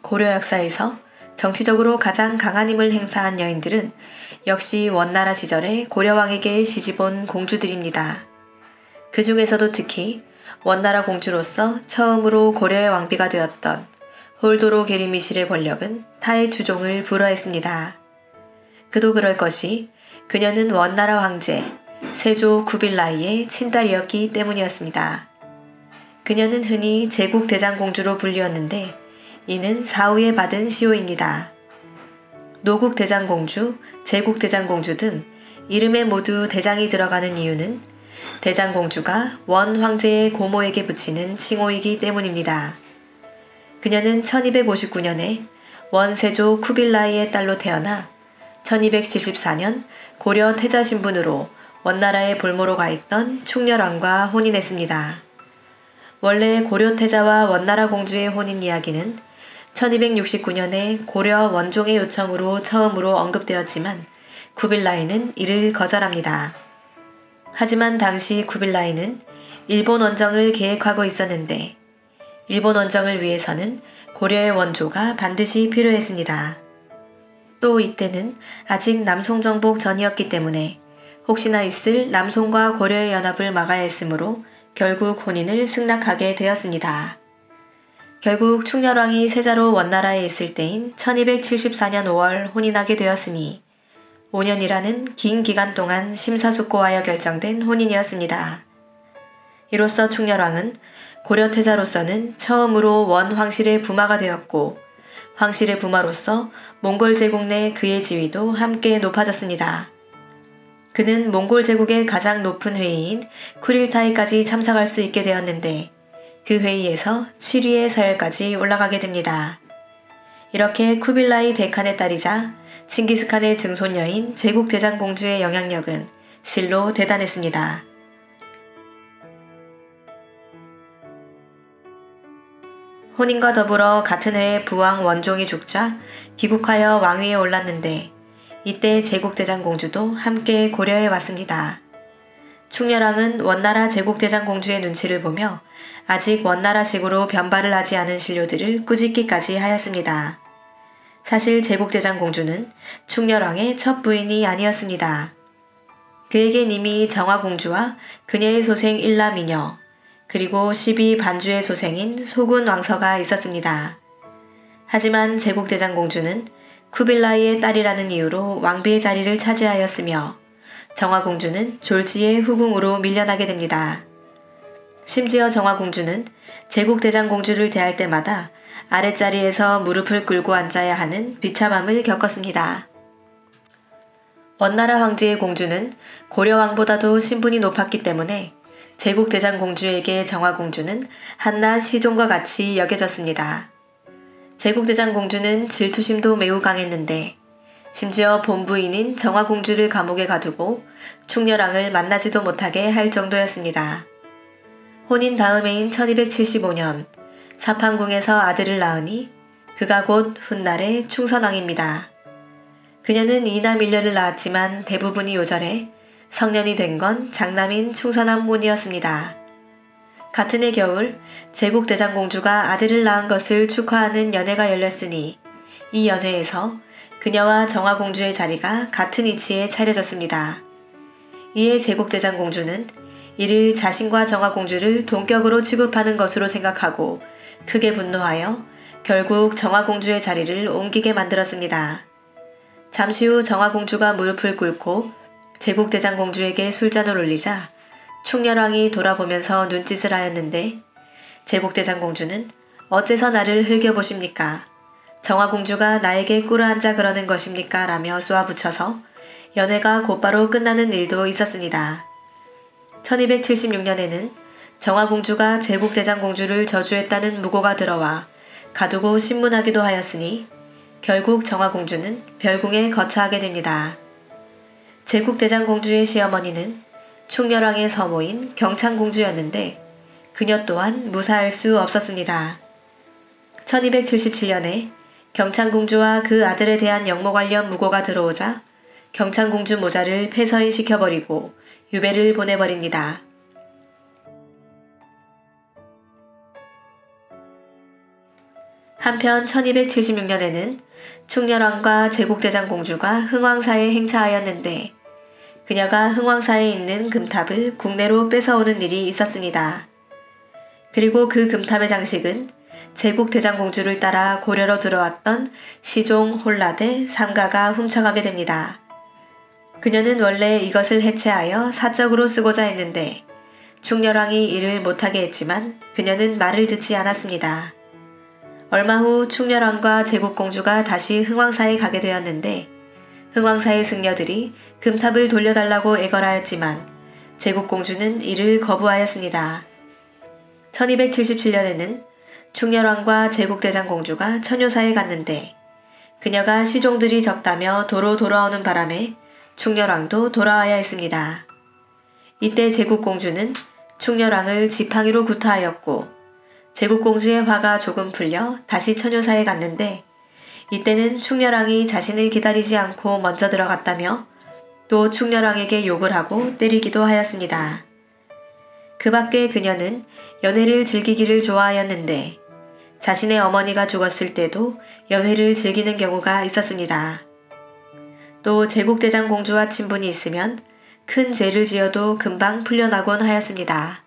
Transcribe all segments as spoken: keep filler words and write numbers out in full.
고려 역사에서 정치적으로 가장 강한 힘을 행사한 여인들은 역시 원나라 시절에 고려왕에게 시집온 공주들입니다. 그 중에서도 특히 원나라 공주로서 처음으로 고려의 왕비가 되었던 홀도로 게리미실의 권력은 타의 추종을 불허했습니다. 그도 그럴 것이 그녀는 원나라 황제 세조 쿠빌라이의 친딸이었기 때문이었습니다. 그녀는 흔히 제국대장공주로 불리웠는데 이는 사후에 받은 시호입니다. 노국대장공주, 제국대장공주 등 이름에 모두 대장이 들어가는 이유는 대장공주가 원 황제의 고모에게 붙이는 칭호이기 때문입니다. 그녀는 천이백오십구 년에 원세조 쿠빌라이의 딸로 태어나 천이백칠십사 년 고려 태자 신분으로 원나라의 볼모로 가 있던 충렬왕과 혼인했습니다. 원래 고려 태자와 원나라 공주의 혼인 이야기는 천이백육십구 년에 고려 원종의 요청으로 처음으로 언급되었지만 쿠빌라이는 이를 거절합니다. 하지만 당시 쿠빌라이는 일본 원정을 계획하고 있었는데 일본 원정을 위해서는 고려의 원조가 반드시 필요했습니다. 또 이때는 아직 남송 정복 전이었기 때문에 혹시나 있을 남송과 고려의 연합을 막아야 했으므로 결국 혼인을 승낙하게 되었습니다. 결국 충렬왕이 세자로 원나라에 있을 때인 천이백칠십사 년 오월 혼인하게 되었으니 오 년이라는 긴 기간 동안 심사숙고하여 결정된 혼인이었습니다. 이로써 충렬왕은 고려 태자로서는 처음으로 원 황실의 부마가 되었고 황실의 부마로서 몽골 제국 내 그의 지위도 함께 높아졌습니다. 그는 몽골 제국의 가장 높은 회의인 쿠릴타이까지 참석할 수 있게 되었는데 그 회의에서 칠 위의 서열까지 올라가게 됩니다. 이렇게 쿠빌라이 대칸의 딸이자 칭기스칸의 증손녀인 제국대장공주의 영향력은 실로 대단했습니다. 혼인과 더불어 같은 해에 부왕 원종이 죽자 귀국하여 왕위에 올랐는데 이때 제국대장공주도 함께 고려해 왔습니다. 충렬왕은 원나라 제국대장공주의 눈치를 보며 아직 원나라식으로 변발을 하지 않은 신료들을 꾸짖기까지 하였습니다. 사실 제국대장공주는 충렬왕의 첫 부인이 아니었습니다. 그에겐 이미 정화공주와 그녀의 소생 일라미녀 그리고 십이 반주의 소생인 소군왕서가 있었습니다. 하지만 제국대장공주는 쿠빌라이의 딸이라는 이유로 왕비의 자리를 차지하였으며 정화공주는 졸지의 후궁으로 밀려나게 됩니다. 심지어 정화공주는 제국대장공주를 대할 때마다 아랫자리에서 무릎을 꿇고 앉아야 하는 비참함을 겪었습니다. 원나라 황제의 공주는 고려왕보다도 신분이 높았기 때문에 제국대장공주에게 정화공주는 한낱 시종과 같이 여겨졌습니다. 제국대장공주는 질투심도 매우 강했는데 심지어 본부인인 정화공주를 감옥에 가두고 충렬왕을 만나지도 못하게 할 정도였습니다. 혼인 다음해인 천이백칠십오 년 사판궁에서 아들을 낳으니 그가 곧 훗날의 충선왕입니다. 그녀는 이남 일녀를 낳았지만 대부분이 요절해 성년이 된 건 장남인 충선왕문이었습니다. 같은 해 겨울 제국대장공주가 아들을 낳은 것을 축하하는 연회가 열렸으니 이 연회에서 그녀와 정화공주의 자리가 같은 위치에 차려졌습니다. 이에 제국대장공주는 이를 자신과 정화공주를 동격으로 취급하는 것으로 생각하고 크게 분노하여 결국 정화공주의 자리를 옮기게 만들었습니다. 잠시 후 정화공주가 무릎을 꿇고 제국대장공주에게 술잔을 올리자 충렬왕이 돌아보면서 눈짓을 하였는데 제국대장공주는 어째서 나를 흘겨보십니까? 정화공주가 나에게 꿇어앉아 그러는 것입니까? 라며 쏘아붙여서 연회가 곧바로 끝나는 일도 있었습니다. 천이백칠십육 년에는 정화공주가 제국대장공주를 저주했다는 무고가 들어와 가두고 신문하기도 하였으니 결국 정화공주는 별궁에 거처하게 됩니다. 제국대장공주의 시어머니는 충렬왕의 서모인 경창공주였는데 그녀 또한 무사할 수 없었습니다. 천이백칠십칠 년에 경창공주와 그 아들에 대한 영모 관련 무고가 들어오자 경창공주 모자를 폐서인시켜버리고 유배를 보내버립니다. 한편 천이백칠십육 년에는 충렬왕과 제국대장공주가 흥왕사에 행차하였는데 그녀가 흥왕사에 있는 금탑을 국내로 뺏어오는 일이 있었습니다. 그리고 그 금탑의 장식은 제국대장공주를 따라 고려로 들어왔던 시종 홀라대 삼가가 훔쳐가게 됩니다. 그녀는 원래 이것을 해체하여 사적으로 쓰고자 했는데 충렬왕이 이를 못하게 했지만 그녀는 말을 듣지 않았습니다. 얼마 후 충렬왕과 제국공주가 다시 흥왕사에 가게 되었는데 흥왕사의 승려들이 금탑을 돌려달라고 애걸하였지만 제국공주는 이를 거부하였습니다. 천이백칠십칠 년에는 충렬왕과 제국대장공주가 천효사에 갔는데 그녀가 시종들이 적다며 도로 돌아오는 바람에 충렬왕도 돌아와야 했습니다. 이때 제국공주는 충렬왕을 지팡이로 구타하였고 제국공주의 화가 조금 풀려 다시 천효사에 갔는데 이때는 충렬왕이 자신을 기다리지 않고 먼저 들어갔다며 또 충렬왕에게 욕을 하고 때리기도 하였습니다. 그 밖에 그녀는 연회를 즐기기를 좋아하였는데 자신의 어머니가 죽었을 때도 연회를 즐기는 경우가 있었습니다. 또 제국대장공주와 친분이 있으면 큰 죄를 지어도 금방 풀려나곤 하였습니다.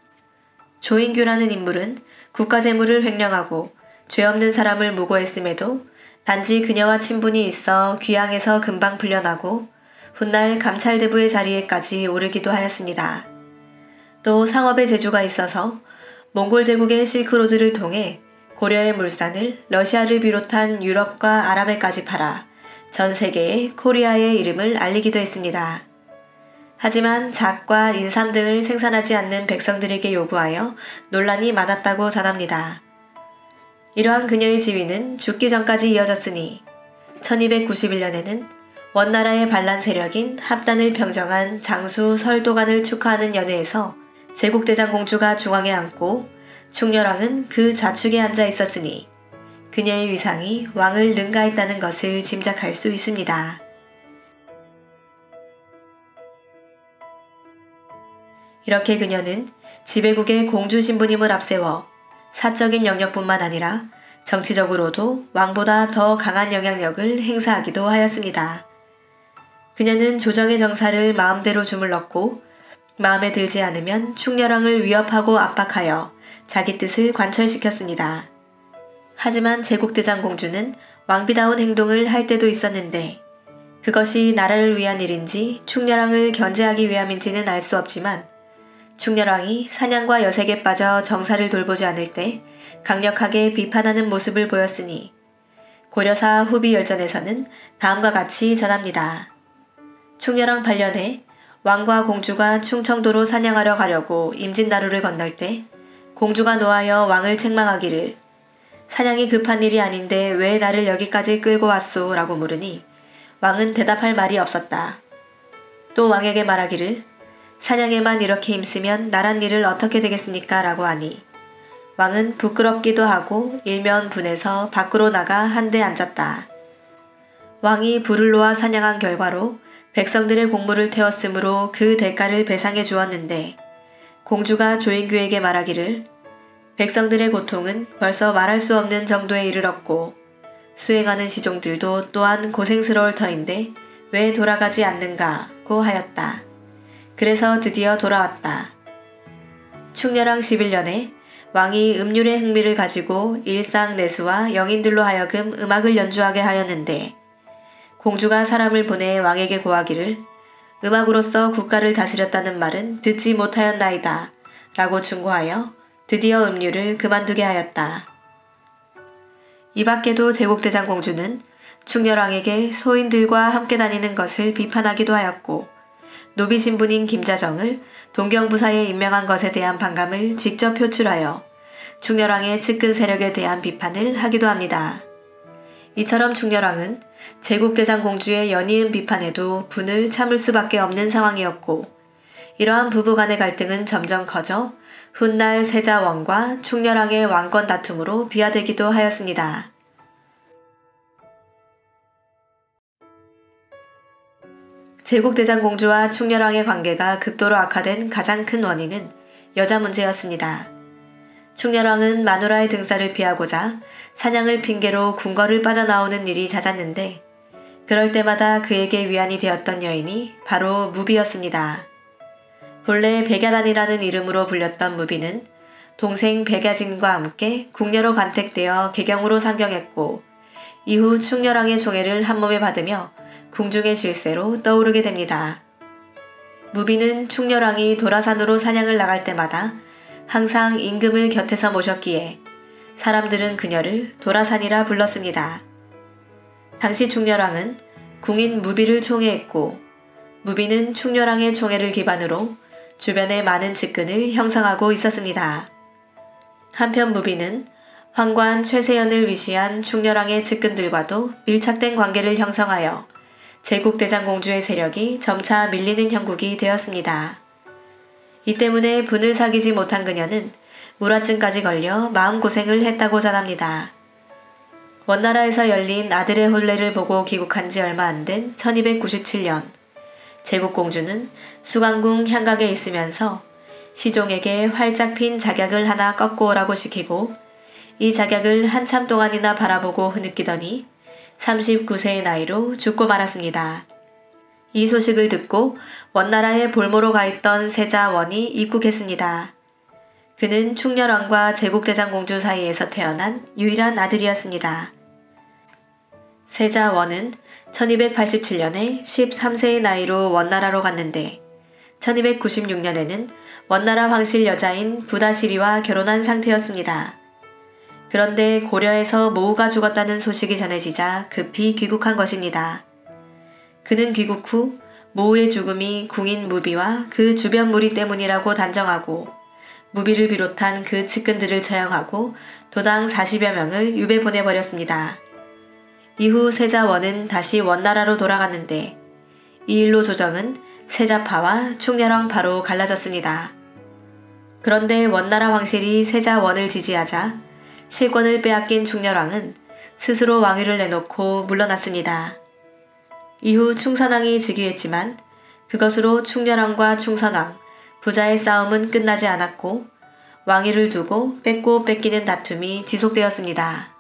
조인규라는 인물은 국가재물을 횡령하고 죄 없는 사람을 무고했음에도 단지 그녀와 친분이 있어 귀양에서 금방 풀려나고 훗날 감찰대부의 자리에까지 오르기도 하였습니다. 또 상업의 재주가 있어서 몽골 제국의 실크로드를 통해 고려의 물산을 러시아를 비롯한 유럽과 아랍에까지 팔아 전 세계에 코리아의 이름을 알리기도 했습니다. 하지만 잣과 인삼 등을 생산하지 않는 백성들에게 요구하여 논란이 많았다고 전합니다. 이러한 그녀의 지위는 죽기 전까지 이어졌으니 천이백구십일 년에는 원나라의 반란 세력인 합단을 평정한 장수 설도관을 축하하는 연회에서 제국대장공주가 중앙에 앉고 충렬왕은 그 좌측에 앉아 있었으니 그녀의 위상이 왕을 능가했다는 것을 짐작할 수 있습니다. 이렇게 그녀는 지배국의 공주 신부님을 앞세워 사적인 영역뿐만 아니라 정치적으로도 왕보다 더 강한 영향력을 행사하기도 하였습니다. 그녀는 조정의 정사를 마음대로 주물렀고 마음에 들지 않으면 충렬왕을 위협하고 압박하여 자기 뜻을 관철시켰습니다. 하지만 제국대장공주는 왕비다운 행동을 할 때도 있었는데 그것이 나라를 위한 일인지 충렬왕을 견제하기 위함인지는 알 수 없지만 충렬왕이 사냥과 여색에 빠져 정사를 돌보지 않을 때 강력하게 비판하는 모습을 보였으니 고려사 후비 열전에서는 다음과 같이 전합니다. 충렬왕 팔 년에 왕과 공주가 충청도로 사냥하러 가려고 임진나루를 건널 때 공주가 노하여 왕을 책망하기를 사냥이 급한 일이 아닌데 왜 나를 여기까지 끌고 왔소? 라고 물으니 왕은 대답할 말이 없었다. 또 왕에게 말하기를 사냥에만 이렇게 힘쓰면 나란 일을 어떻게 되겠습니까? 라고 하니 왕은 부끄럽기도 하고 일면 분해서 밖으로 나가 한데 앉았다. 왕이 불을 놓아 사냥한 결과로 백성들의 곡물을 태웠으므로 그 대가를 배상해 주었는데 공주가 조인규에게 말하기를 백성들의 고통은 벌써 말할 수 없는 정도에 이르렀고 수행하는 시종들도 또한 고생스러울 터인데 왜 돌아가지 않는가고 하였다. 그래서 드디어 돌아왔다. 충렬왕 십일 년에 왕이 음률의 흥미를 가지고 일상내수와 영인들로 하여금 음악을 연주하게 하였는데 공주가 사람을 보내 왕에게 고하기를 음악으로서 국가를 다스렸다는 말은 듣지 못하였나이다 라고 충고하여 드디어 음률을 그만두게 하였다. 이 밖에도 제국대장공주는 충렬왕에게 소인들과 함께 다니는 것을 비판하기도 하였고 노비 신분인 김자정을 동경부사에 임명한 것에 대한 반감을 직접 표출하여 충렬왕의 측근 세력에 대한 비판을 하기도 합니다. 이처럼 충렬왕은 제국대장공주의 연이은 비판에도 분을 참을 수밖에 없는 상황이었고 이러한 부부 간의 갈등은 점점 커져 훗날 세자왕과 충렬왕의 왕권 다툼으로 비화되기도 하였습니다. 제국대장공주와 충렬왕의 관계가 극도로 악화된 가장 큰 원인은 여자 문제였습니다. 충렬왕은 마누라의 등살을 피하고자 사냥을 핑계로 궁궐을 빠져나오는 일이 잦았는데 그럴 때마다 그에게 위안이 되었던 여인이 바로 무비였습니다. 본래 백야단이라는 이름으로 불렸던 무비는 동생 백야진과 함께 궁녀로 간택되어 개경으로 상경했고 이후 충렬왕의 총애를 한몸에 받으며 궁중의 질세로 떠오르게 됩니다. 무비는 충렬왕이 도라산으로 사냥을 나갈 때마다 항상 임금을 곁에서 모셨기에 사람들은 그녀를 도라산이라 불렀습니다. 당시 충렬왕은 궁인 무비를 총애했고 무비는 충렬왕의 총애를 기반으로 주변에 많은 측근을 형성하고 있었습니다. 한편 무비는 황관 최세연을 위시한 충렬왕의 측근들과도 밀착된 관계를 형성하여 제국대장공주의 세력이 점차 밀리는 형국이 되었습니다. 이 때문에 분을 사귀지 못한 그녀는 우라증까지 걸려 마음고생을 했다고 전합니다. 원나라에서 열린 아들의 혼례를 보고 귀국한 지 얼마 안 된 천이백구십칠 년 제국공주는 수강궁 향각에 있으면서 시종에게 활짝 핀 작약을 하나 꺾고 오라고 시키고 이 작약을 한참 동안이나 바라보고 흐느끼더니 삼십구 세의 나이로 죽고 말았습니다. 이 소식을 듣고 원나라에 볼모로 가있던 세자 원이 입국했습니다. 그는 충렬왕과 제국대장공주 사이에서 태어난 유일한 아들이었습니다. 세자 원은 천이백팔십칠 년에 십삼 세의 나이로 원나라로 갔는데 천이백구십육 년에는 원나라 황실 여자인 부다시리와 결혼한 상태였습니다. 그런데 고려에서 모우가 죽었다는 소식이 전해지자 급히 귀국한 것입니다. 그는 귀국 후 모우의 죽음이 궁인 무비와 그 주변 무리 때문이라고 단정하고 무비를 비롯한 그 측근들을 처형하고 도당 사십여 명을 유배 보내버렸습니다. 이후 세자원은 다시 원나라로 돌아갔는데 이 일로 조정은 세자파와 충렬왕파로 갈라졌습니다. 그런데 원나라 황실이 세자원을 지지하자 실권을 빼앗긴 충렬왕은 스스로 왕위를 내놓고 물러났습니다. 이후 충선왕이 즉위했지만 그것으로 충렬왕과 충선왕, 부자의 싸움은 끝나지 않았고 왕위를 두고 뺏고 뺏기는 다툼이 지속되었습니다.